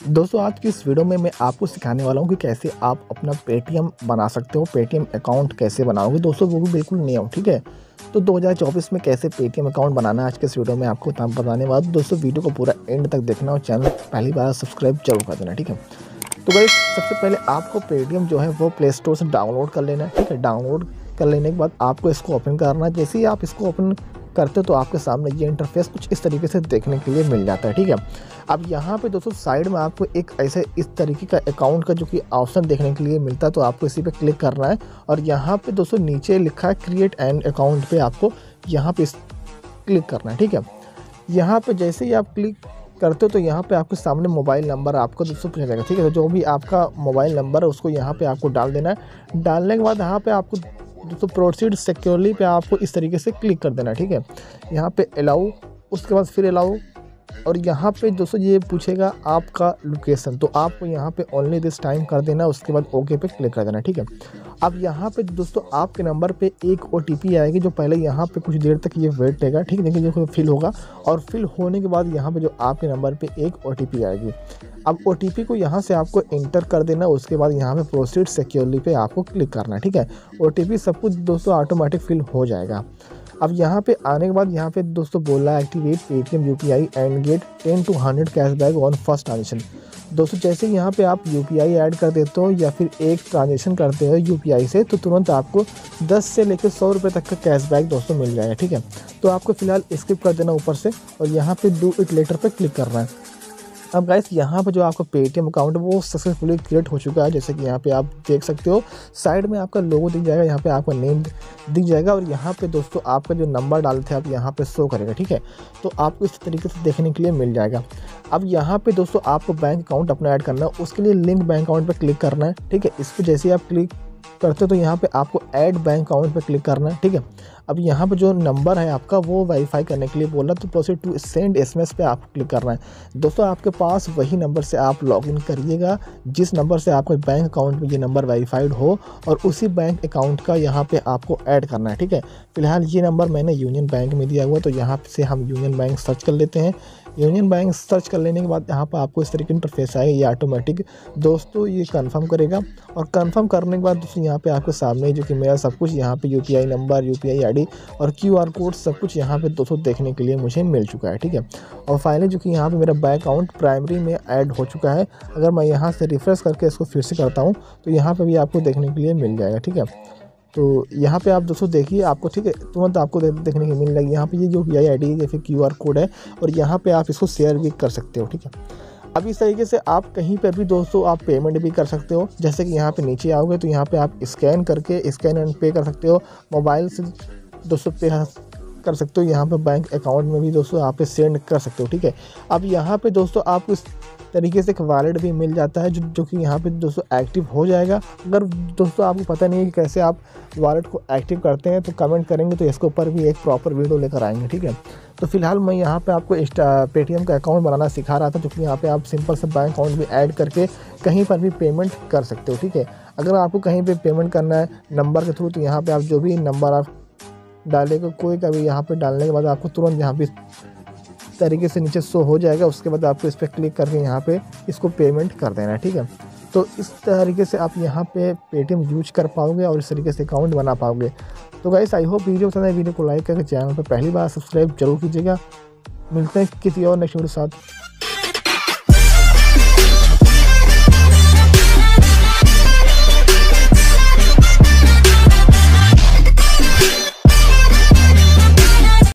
दोस्तों आज की इस वीडियो में मैं आपको सिखाने वाला हूँ कि कैसे आप अपना पेटीएम बना सकते हो। पेटीएम अकाउंट कैसे बनाओगे दोस्तों, वो भी बिल्कुल नया हो। ठीक है, तो 2024 में कैसे पेटीएम अकाउंट बनाना है आज के इस वीडियो में आपको बताने वाला हूँ। दोस्तों वीडियो को पूरा एंड तक देखना और चैनल पहली बार सब्सक्राइब जरूर कर देना। ठीक है, तो गाइस सबसे पहले आपको पेटीएम जो है वो प्ले स्टोर से डाउनलोड कर लेना है। ठीक है, डाउनलोड कर लेने के बाद आपको इसको ओपन करना है। जैसे ही आप इसको ओपन करते हो तो आपके सामने ये इंटरफेस कुछ इस तरीके से देखने के लिए मिल जाता है। ठीक है, अब यहाँ पे दोस्तों साइड में आपको एक ऐसे इस तरीके का अकाउंट का जो कि ऑप्शन देखने के लिए मिलता है, तो आपको इसी पे क्लिक करना है और यहाँ पे दोस्तों नीचे लिखा है क्रिएट एन अकाउंट पे आपको यहाँ पे क्लिक करना है। ठीक है, यहाँ पे जैसे ही आप क्लिक करते हो तो यहाँ पे आपके सामने मोबाइल नंबर आपको दोस्तों पूछा जाएगा। ठीक है, तो जो भी आपका मोबाइल नंबर है उसको यहाँ पे आपको डाल देना है। डालने के बाद यहाँ पे आपको दोस्तों प्रोसीड सिक्योरली पे आपको इस तरीके से क्लिक कर देना है। ठीक है, यहाँ पे अलाउ, उसके बाद फिर अलाउ, और यहाँ पे दोस्तों ये पूछेगा आपका लोकेशन, तो आपको यहाँ पे ओनली दिस टाइम कर देना, उसके बाद ओके पे क्लिक कर देना। ठीक है, अब यहाँ पे दोस्तों आपके नंबर पे एक OTP आएगी, जो पहले यहाँ पे कुछ देर तक ये वेट लेगा। ठीक है, देखिए जो फिल होगा और फिल होने के बाद यहाँ पे जो आपके नंबर पे एक OTP आएगी। अब OTP को यहाँ से आपको इंटर कर देना, उसके बाद यहाँ पे प्रोसीड सिक्योरली पे आपको क्लिक करना है। ठीक है, OTP सब कुछ दोस्तों ऑटोमेटिक फिल हो जाएगा। अब यहाँ पे आने के बाद यहाँ पे दोस्तों बोला activate Paytm UPI and get 10 to 100 cashback on first transaction. दोस्तों जैसे यहाँ पे आप UPI ऐड कर देते हो या फिर एक ट्रांजेक्शन करते हो UPI से, तो तुरंत आपको 10 से लेकर 100 रुपये तक का कैशबैक दोस्तों मिल जाएगा। ठीक है, तो आपको फिलहाल स्किप कर देना ऊपर से और यहाँ पे डू इट लेटर पे क्लिक करना है। अब गाइस यहाँ पे जो आपका पेटीएम अकाउंट है वो सक्सेसफुली क्रिएट हो चुका है। जैसे कि यहाँ पे आप देख सकते हो साइड में आपका लोगो दिख जाएगा, यहाँ पे आपका नेम दिख जाएगा और यहाँ पे दोस्तों आपका जो नंबर डाले थे आप यहाँ पे शो करेगा। ठीक है, तो आपको इस तरीके से देखने के लिए मिल जाएगा। अब यहाँ पे दोस्तों आपको बैंक अकाउंट अपना ऐड करना है, उसके लिए लिंक बैंक अकाउंट पर क्लिक करना है। ठीक है, इस पर जैसे ही आप क्लिक करते हो तो यहाँ पे आपको ऐड बैंक अकाउंट पे क्लिक करना है। ठीक है, अब यहाँ पे जो नंबर है आपका वो वेरीफाई करने के लिए बोला, तो प्रोसीड टू सेंड SMS पे आपको क्लिक करना है। दोस्तों आपके पास वही नंबर से आप लॉगिन करिएगा जिस नंबर से आपके बैंक अकाउंट में ये नंबर वेरीफाइड हो, और उसी बैंक अकाउंट का यहाँ पे आपको ऐड करना है। ठीक है, फिलहाल ये नंबर मैंने यूनियन बैंक में दिया हुआ है, तो यहाँ से हम यूनियन बैंक सर्च कर लेते हैं। यूनियन बैंक सर्च कर लेने के बाद यहाँ पर आपको इस तरीके इंटरफेस आएगा, ये ऑटोमेटिक दोस्तों ये कंफर्म करेगा और कंफर्म करने के बाद दोस्तों यहाँ पे आपके सामने जो कि मेरा सब कुछ यहाँ पे UPI नंबर, UPI ID और QR कोड सब कुछ यहाँ पे दोस्तों देखने के लिए मुझे मिल चुका है। ठीक है, और फाइनली जो कि यहाँ पे मेरा बैंक अकाउंट प्राइमरी में ऐड हो चुका है। अगर मैं यहाँ से रिफ्रेश करके इसको फिर से करता हूँ तो यहाँ पर भी आपको देखने के लिए मिल जाएगा। ठीक है, तो यहाँ पे आप दोस्तों देखिए आपको, ठीक है, तुरंत आपको देखने को मिल जाएगी यहाँ पे ये जो UPI ID या फिर QR कोड है, और यहाँ पे आप इसको शेयर भी कर सकते हो। ठीक है, अब इस तरीके से आप कहीं पर भी दोस्तों आप पेमेंट भी कर सकते हो। जैसे कि यहाँ पे नीचे आओगे तो यहाँ पे आप स्कैन करके स्कैन एंड पे कर सकते हो, मोबाइल से दोस्तों पे कर सकते हो, यहाँ पे बैंक अकाउंट में भी दोस्तों आप सेंड कर सकते हो। ठीक है, अब यहाँ पे दोस्तों आपको इस तरीके से एक वॉलेट भी मिल जाता है जो कि यहाँ पे दोस्तों एक्टिव हो जाएगा। अगर दोस्तों आपको पता नहीं है कि कैसे आप वॉलेट को एक्टिव करते हैं तो कमेंट करेंगे, तो इसके ऊपर भी एक प्रॉपर वीडियो लेकर आएंगे। ठीक है, तो फिलहाल मैं यहाँ पे आपको पेटीएम का अकाउंट बनाना सिखा रहा था, जो कि यहाँ पे आप सिंपल से बैंक अकाउंट भी ऐड करके कहीं पर भी पेमेंट कर सकते हो। ठीक है, अगर आपको कहीं पर पेमेंट करना है नंबर के थ्रू, तो यहाँ पर आप जो भी नंबर आप डालेगा कोई का भी यहाँ पे डालने के बाद आपको तुरंत यहाँ पे तरीके से नीचे शो हो जाएगा। उसके बाद आपको इस पर क्लिक करके यहाँ पे इसको पेमेंट कर देना है। ठीक है, तो इस तरीके से आप यहाँ पे पेटीएम यूज कर पाओगे और इस तरीके से अकाउंट बना पाओगे। तो गाइस आई होप वीडियो पसंद है, वीडियो को लाइक करके चैनल पर पहली बार सब्सक्राइब जरूर कीजिएगा। मिलते हैं किसी और नेक्स्ट वीडियो के साथ।